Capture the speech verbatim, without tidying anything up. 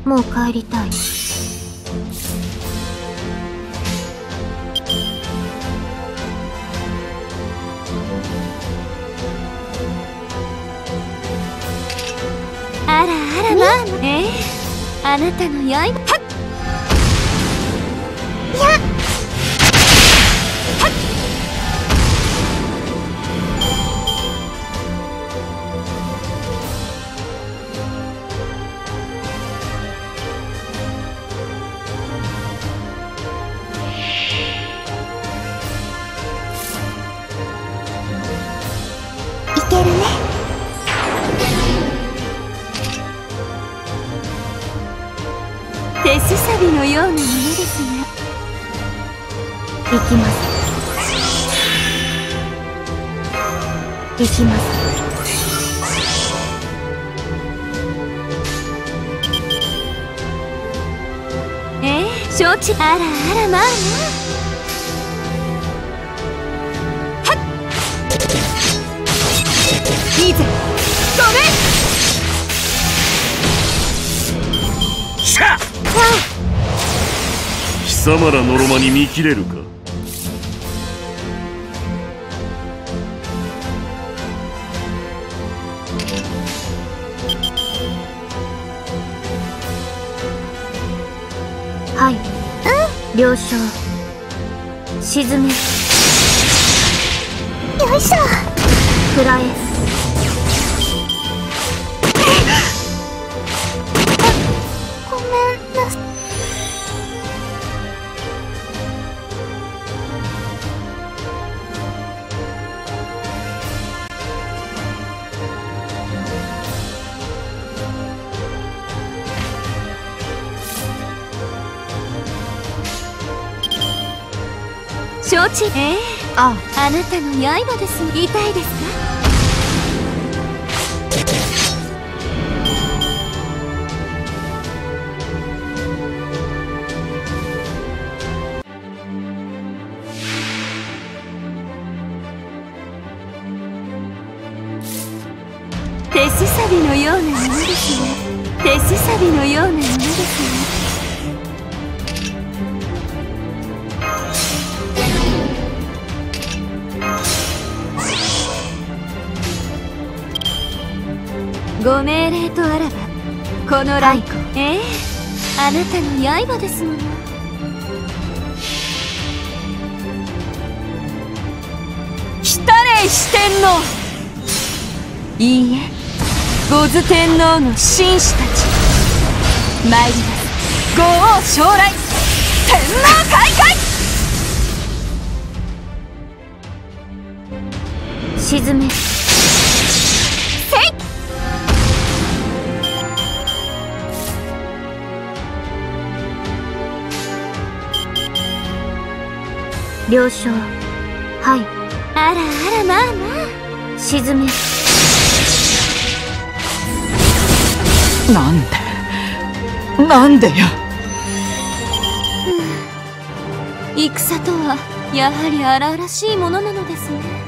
もう帰りたい。 あらあら、まあ、ええ、あなたの刃。はっ、いや、はっ、いけるね。手すさびのようなものですが。 行きます。行きます。 ええ、承知。あらあら、まあまあ。はっ、いいぜ、ごめん。 しゃっ、貴様らのろまに見切れるか。 はい、うん、了承。沈め。 よいしょ。 くらえ。 ごめんなさい。承知。ええ、 ああなたの刃です。痛いですか。手すさびのようなものですね。手すさびのようなものですね。ご命令とあらば、この雷光、はい、ええ、あなたの刃ですもの。来たれ四天王。いいえ、五頭天皇の紳士たち、参ります。五王将来、天皇開会。 沈め。了承。はい。 あらあら、まあまあ。 沈め。 なんでなんでよ。 戦とはやはり荒々しいものなのですね。